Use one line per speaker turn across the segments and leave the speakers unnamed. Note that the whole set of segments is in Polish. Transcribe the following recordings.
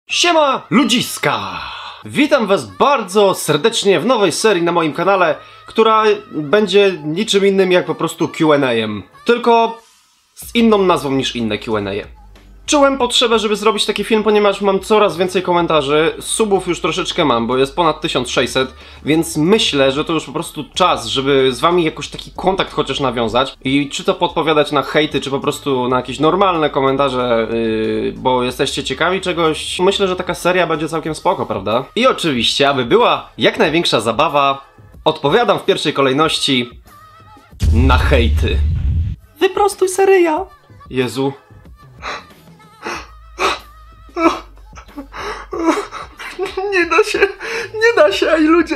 Siema ludziska! Witam was bardzo serdecznie w nowej serii na moim kanale, która będzie niczym innym jak po prostu Q&A-em. Tylko z inną nazwą niż inne Q&A. Czułem potrzebę, żeby zrobić taki film, ponieważ mam coraz więcej komentarzy, subów już troszeczkę mam, bo jest ponad 1600, więc myślę, że to już po prostu czas, żeby z wami jakoś taki kontakt chociaż nawiązać i czy to podpowiadać na hejty, czy po prostu na jakieś normalne komentarze, bo jesteście ciekawi czegoś. Myślę, że taka seria będzie całkiem spoko, prawda? I oczywiście, aby była jak największa zabawa, odpowiadam w pierwszej kolejności na hejty. Wyprostuj seryja! Jezu. Nie da się, ej ludzie!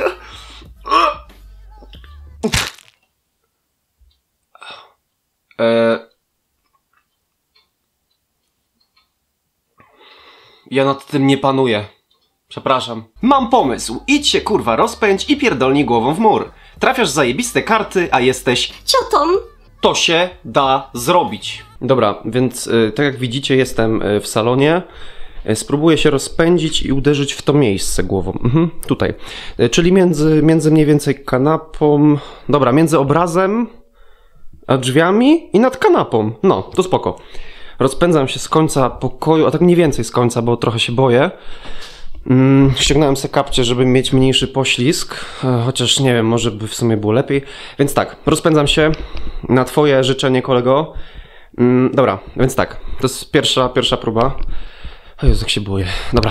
Ja nad tym nie panuję. Przepraszam. Mam pomysł. Idź się kurwa rozpędź i pierdolnij głową w mur. Trafiasz zajebiste karty, a jesteś
ciotą.
To się da zrobić. Dobra, więc tak jak widzicie, jestem w salonie. Spróbuję się rozpędzić i uderzyć w to miejsce głową. Tutaj. Czyli między mniej więcej kanapą... Dobra, między obrazem a drzwiami i nad kanapą. No, to spoko. Rozpędzam się z końca pokoju, a tak mniej więcej z końca, bo trochę się boję. Ściągnąłem sobie kapcie, żeby mieć mniejszy poślizg, chociaż nie wiem, może by w sumie było lepiej. Więc tak, rozpędzam się na twoje życzenie, kolego. Dobra, więc tak, to jest pierwsza próba. O Jezu, jak się boję. Dobra.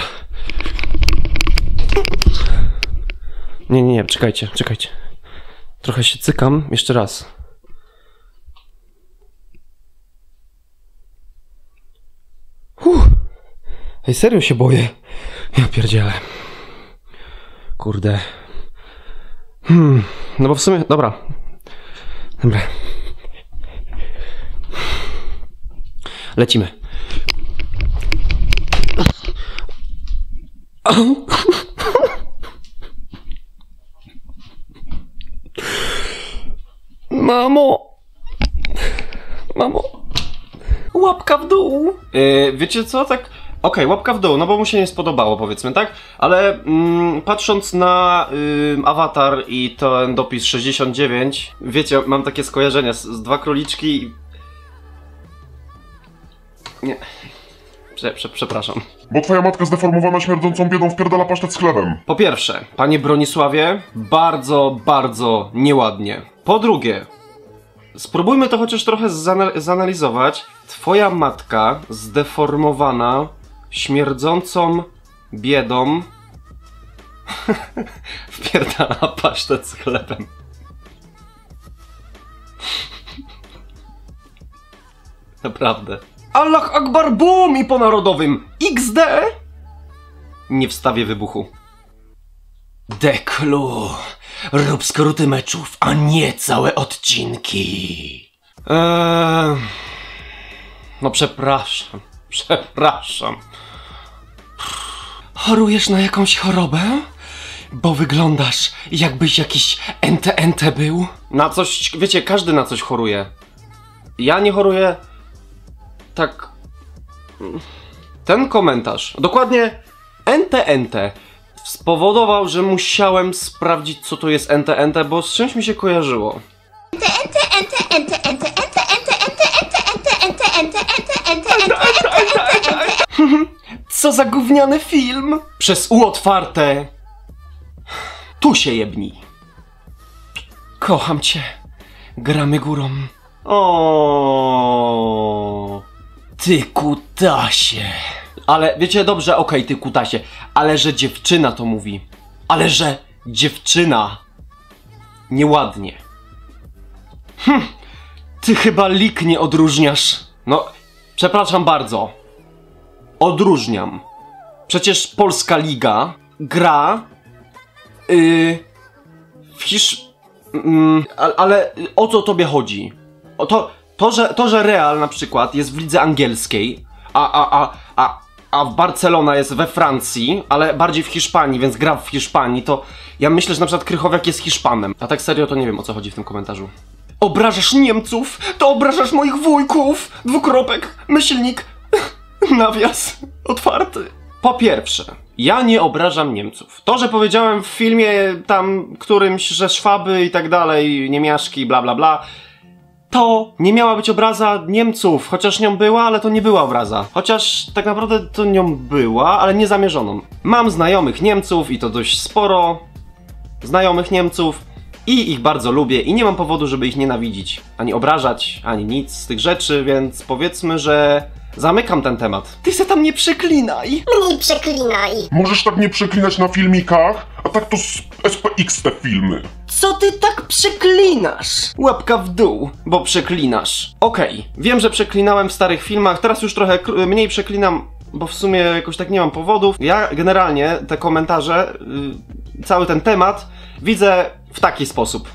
Nie, czekajcie. Trochę się cykam, jeszcze raz. Ej, serio się boję. Ja pierdzielę. Kurde. No bo w sumie... Dobra. Lecimy. Mamo. Łapka w dół. Wiecie co? Tak... Okej, łapka w dół, no bo mu się nie spodobało, powiedzmy, tak? Ale patrząc na awatar i ten dopis 69, wiecie, mam takie skojarzenia z dwa króliczki i... Nie. Przepraszam.
Bo twoja matka zdeformowana śmierdzącą biedą wpierdala pasztet z chlebem.
Po pierwsze, panie Bronisławie, bardzo nieładnie. Po drugie, spróbujmy to chociaż trochę zanalizować. Twoja matka zdeformowana śmierdzącą biedą wpierdala pasztet z chlebem. Naprawdę. Allah Akbar boom i po narodowym XD nie wstawię wybuchu. Deklu, rób skróty meczów, a nie całe odcinki. No przepraszam. Chorujesz na jakąś chorobę? Bo wyglądasz jakbyś jakiś ente był. Na coś, wiecie, każdy na coś choruje. Ja nie choruję. Tak. Ten komentarz, dokładnie ente, spowodował, że musiałem sprawdzić, co to jest ente, bo z czymś mi się kojarzyło. Co za gówniany film? Przez U otwarte. Tu się jebnij. Kocham cię. Gramy górą. O. Ty kutasie. Ale wiecie, dobrze, okej, ty kutasie. Ale że dziewczyna to mówi. Ale że dziewczyna. Nieładnie. Ty chyba lig nie odróżniasz. No, przepraszam bardzo. Odróżniam. Przecież Polska Liga gra ale o co tobie chodzi? To, że Real na przykład jest w lidze angielskiej, a Barcelona jest we Francji, ale bardziej w Hiszpanii, więc gra w Hiszpanii, to ja myślę, że na przykład Krychowiak jest Hiszpanem. A tak serio to nie wiem, o co chodzi w tym komentarzu. Obrażasz Niemców, to obrażasz moich wujków! Dwukropek, myślnik, nawias otwarty. Po pierwsze, ja nie obrażam Niemców. To, że powiedziałem w filmie tam którymś, że Szwaby i tak dalej, niemiaszki, bla bla bla, to nie miała być obraza Niemców, chociaż nią była, ale to nie była obraza. Chociaż tak naprawdę to nią była, ale niezamierzoną. Mam znajomych Niemców i to dość sporo znajomych Niemców i ich bardzo lubię i nie mam powodu, żeby ich nienawidzić, ani obrażać, ani nic z tych rzeczy, więc powiedzmy, że zamykam ten temat. Ty se tam nie przeklinaj!
Nie przeklinaj.
Możesz tak nie przeklinać na filmikach, a tak to z SPX te filmy.
Co ty tak przeklinasz?
Łapka w dół, bo przeklinasz. Okej, wiem, że przeklinałem w starych filmach, teraz już trochę mniej przeklinam, bo w sumie jakoś tak nie mam powodów. Ja generalnie te komentarze, cały ten temat widzę w taki sposób.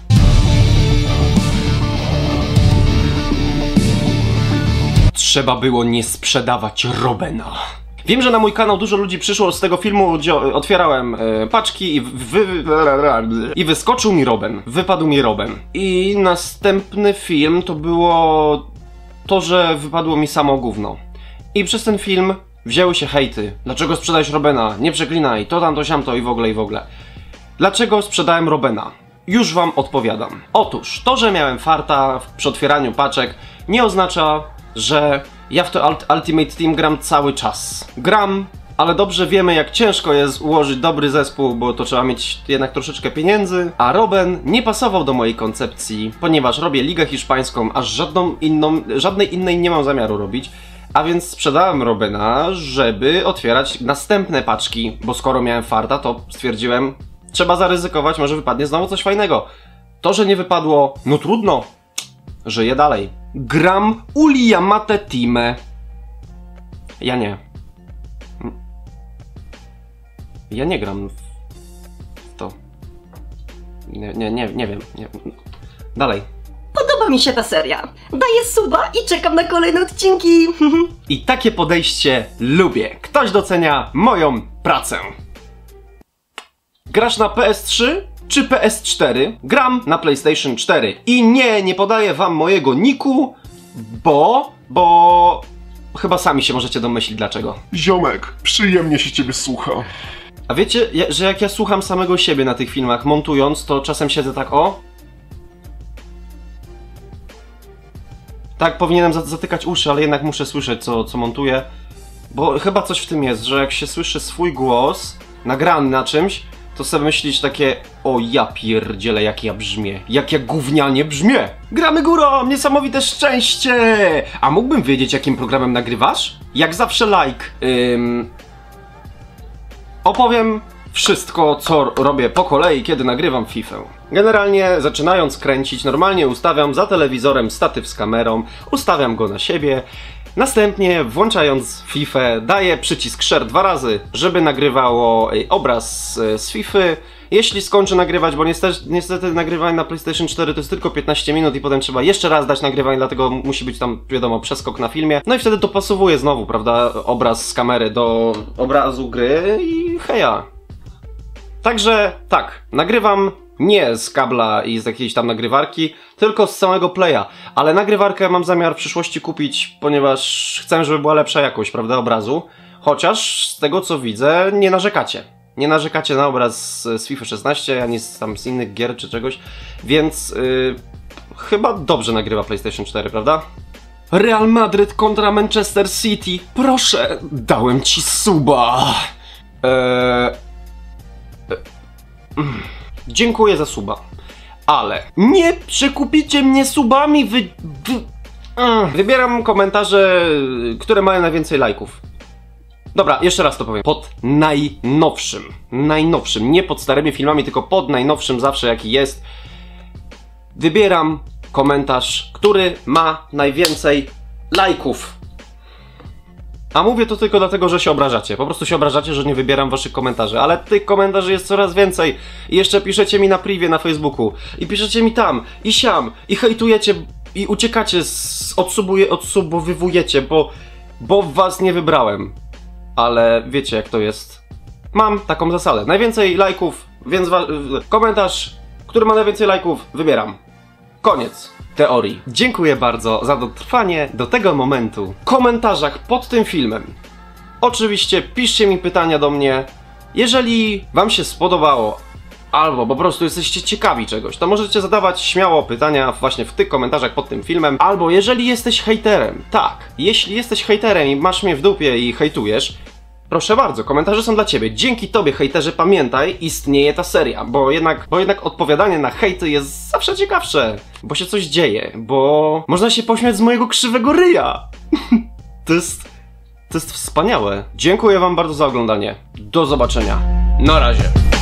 Trzeba było nie sprzedawać Robena. Wiem, że na mój kanał dużo ludzi przyszło z tego filmu, gdzie otwierałem paczki i wyskoczył mi Roben. Wypadł mi Roben. I następny film to było to, że wypadło mi samo gówno. I przez ten film wzięły się hejty. Dlaczego sprzedałeś Robena? Nie przeklinaj, to tam, to siamto i w ogóle, i w ogóle. Dlaczego sprzedałem Robena? Już wam odpowiadam. Otóż, to, że miałem farta przy otwieraniu paczek, nie oznacza, że ja w to Ultimate Team gram cały czas. Gram, ale dobrze wiemy, jak ciężko jest ułożyć dobry zespół, bo to trzeba mieć jednak troszeczkę pieniędzy. A Roben nie pasował do mojej koncepcji, ponieważ robię ligę hiszpańską, aż żadnej innej nie mam zamiaru robić. A więc sprzedałem Robena, żeby otwierać następne paczki, bo skoro miałem farta, to stwierdziłem, trzeba zaryzykować, może wypadnie znowu coś fajnego. To, że nie wypadło, no trudno. Żyję dalej. Gram Uli Yamate Time. Ja nie. Ja nie gram w to. Nie wiem. Dalej.
Podoba mi się ta seria. Daję suba i czekam na kolejne odcinki.
I takie podejście lubię. Ktoś docenia moją pracę. Grasz na PS3 czy PS4? Gram na PlayStation 4. I nie podaję wam mojego niku, bo chyba sami się możecie domyślić dlaczego.
Ziomek, przyjemnie się ciebie słucha.
A wiecie, że jak ja słucham samego siebie na tych filmach, montując, to czasem siedzę tak o. Tak, powinienem zatykać uszy, ale jednak muszę słyszeć, co montuję. Bo chyba coś w tym jest, że jak się słyszy swój głos nagrany na czymś, to sobie myślisz takie, o ja pierdzielę, jak ja brzmię, jak ja gównianie brzmię. Gramy górą, niesamowite szczęście! A mógłbym wiedzieć, jakim programem nagrywasz? Jak zawsze like. Opowiem wszystko, co robię po kolei, kiedy nagrywam FIFA. Generalnie, zaczynając kręcić, normalnie ustawiam za telewizorem statyw z kamerą, ustawiam go na siebie. Następnie, włączając FIFA, daję przycisk share 2 razy, żeby nagrywało obraz z FIFA. Jeśli skończę nagrywać, bo niestety nagrywanie na PlayStation 4 to jest tylko 15 minut i potem trzeba jeszcze raz dać nagrywanie, dlatego musi być tam, wiadomo, przeskok na filmie. No i wtedy dopasowuję znowu, prawda, obraz z kamery do obrazu gry i heja. Także tak, nagrywam nie z kabla i z jakiejś tam nagrywarki, tylko z samego playa. Ale nagrywarkę mam zamiar w przyszłości kupić, ponieważ chcę, żeby była lepsza jakość, prawda, obrazu. Chociaż z tego co widzę, nie narzekacie. Nie narzekacie na obraz z FIFA 16, ani tam z innych gier czy czegoś, więc chyba dobrze nagrywa PlayStation 4, prawda? Real Madryt kontra Manchester City. Proszę, dałem ci suba. Dziękuję za suba, ale nie przekupicie mnie subami, Wybieram komentarze, które mają najwięcej lajków. Dobra, jeszcze raz to powiem. Pod najnowszym, nie pod starymi filmami, tylko pod najnowszym zawsze jaki jest. Wybieram komentarz, który ma najwięcej lajków. A mówię to tylko dlatego, że się obrażacie. Po prostu się obrażacie, że nie wybieram waszych komentarzy. Ale tych komentarzy jest coraz więcej. I jeszcze piszecie mi na privie na Facebooku. I piszecie mi tam. I siam. I hejtujecie. I uciekacie. Odsubowywujecie. Bo was nie wybrałem. Ale wiecie jak to jest. Mam taką zasadę. Najwięcej lajków, więc komentarz, który ma najwięcej lajków, wybieram. Koniec teorii. Dziękuję bardzo za dotrwanie do tego momentu. W komentarzach pod tym filmem Oczywiście piszcie mi pytania do mnie. Jeżeli wam się spodobało, albo po prostu jesteście ciekawi czegoś, to możecie zadawać śmiało pytania właśnie w tych komentarzach pod tym filmem. Albo jeżeli jesteś hejterem, tak, jeśli jesteś hejterem i masz mnie w dupie i hejtujesz, proszę bardzo, komentarze są dla ciebie. Dzięki tobie, hejterze, pamiętaj, istnieje ta seria, bo jednak odpowiadanie na hejty jest zawsze ciekawsze, bo się coś dzieje, bo można się pośmiać z mojego krzywego ryja. To jest wspaniałe. Dziękuję wam bardzo za oglądanie. Do zobaczenia. Na razie.